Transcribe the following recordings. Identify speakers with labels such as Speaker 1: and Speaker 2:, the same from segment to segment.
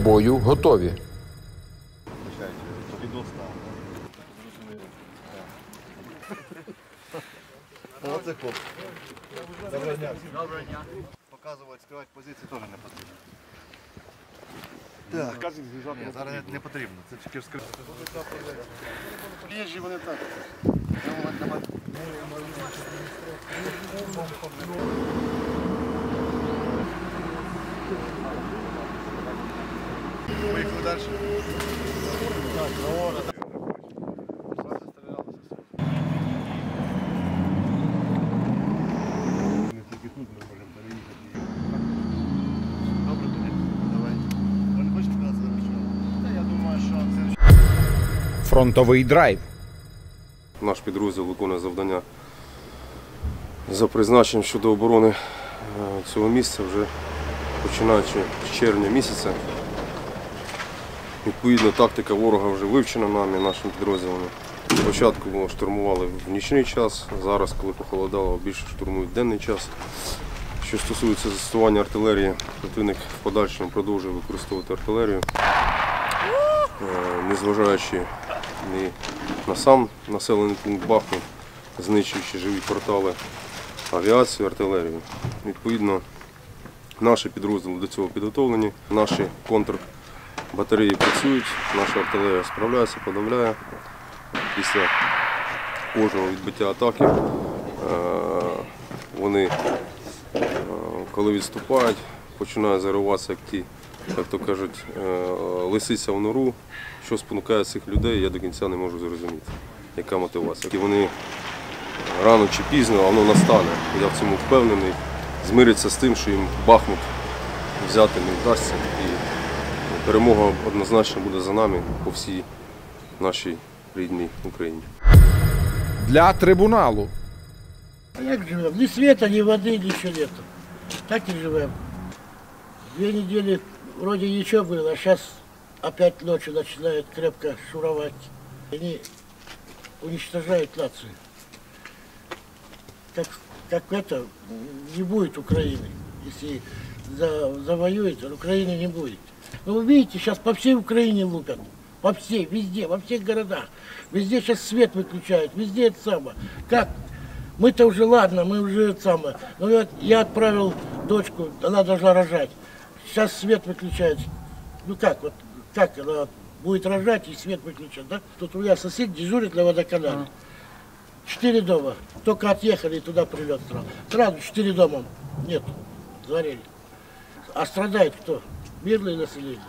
Speaker 1: бою готові.
Speaker 2: Показувати, скривати позиції теж не потрібно. Так, ні, зараз не потрібно, це тільки скривати. Приїжджі вони так. Поїхали далі. Так, наора.
Speaker 1: Фронтовий драйв.
Speaker 3: Наш підрозділ виконує завдання за призначенням щодо оборони цього місця вже починаючи з червня місяця. Відповідно, тактика ворога вже вивчена нами, нашими підрозділами. Спочатку штурмували в нічний час, зараз, коли похолодало, більше штурмують в денний час. Що стосується застосування артилерії, противник в подальшому продовжує використовувати артилерію, незважаючи ні на сам населений пункт Бахмут, знищуючи живі квартали, авіацію, артилерію. Відповідно, наші підрозділи до цього підготовлені, наші контрбатареї працюють, наша артилерія справляється, подавляє. Після кожного відбиття атаки вони, коли відступають, починають зариватися, як ті, як то кажуть, лисиця в нору. Що спонукає цих людей, я до кінця не можу зрозуміти, яка мотивація. І вони рано чи пізно, воно настане. Я в цьому впевнений, змиряться з тим, що їм Бахмут взяти не вдасться. І перемога однозначно буде за нами по всій нашій рідній Україні.
Speaker 1: Для трибуналу.
Speaker 4: А як живемо? Ні света, ні води, нічого нету. Так і живемо. 2 недели вроде ничего было, а сейчас опять ночью начинают крепко шуровать. Они уничтожают нацию. Как это, не будет Украины. Если завоюет, Украины не будет. Но вы видите, сейчас по всей Украине лупят. По всей, везде, во всех городах. Везде сейчас свет выключают, везде это самое. Как? Мы-то уже, ладно, мы уже это самое. Но я отправил дочку, она должна рожать. Сейчас свет выключается. Ну как, вот как она будет рожать и свет выключат, да? Тут у меня сосед дежурит на водоканале. 4 дома. Только отъехали, и туда прилет сразу. Сразу 4 дома нет, сгорели. А страдает кто? Мирное население.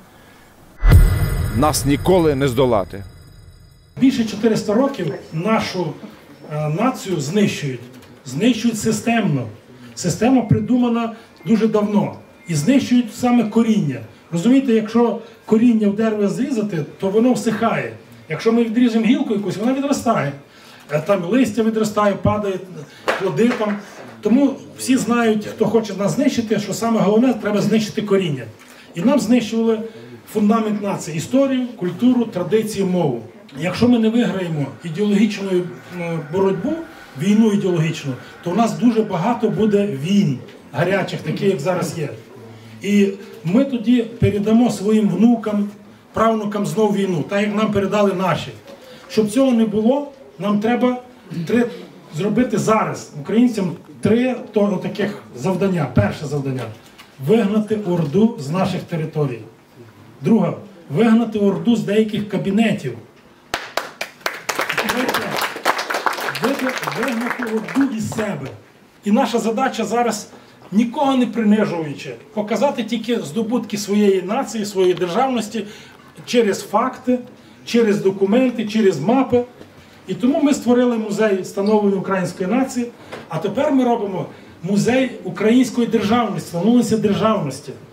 Speaker 1: Нас ніколи не здолати.
Speaker 5: Більше 400 років нашу націю знищують. Знищують системно. Система придумана дуже давно. І знищують саме коріння. Розумієте, якщо коріння в дерева зрізати, то воно всихає. Якщо ми відріжемо гілку якусь, вона відростає. Там листя відростає, падає, плоди там. Тому всі знають, хто хоче нас знищити, що саме головне, треба знищити коріння. І нам знищували фундамент нації – історію, культуру, традиції, мову. Якщо ми не виграємо ідеологічну боротьбу, війну ідеологічну, то в нас дуже багато буде війн гарячих, таких, як зараз є. І ми тоді передамо своїм внукам, правнукам знову війну, так як нам передали наші. Щоб цього не було, нам треба зробити зараз українцям 3 таких завдання. Перше завдання – вигнати орду з наших територій. Друге – вигнати орду з деяких кабінетів. Вигнати орду із себе. І наша задача зараз, нікого не принижуючи, показати тільки здобутки своєї нації, своєї державності через факти, через документи, через мапи. І тому ми створили музей становлення української нації, а тепер ми робимо музей української державності, становлення державності.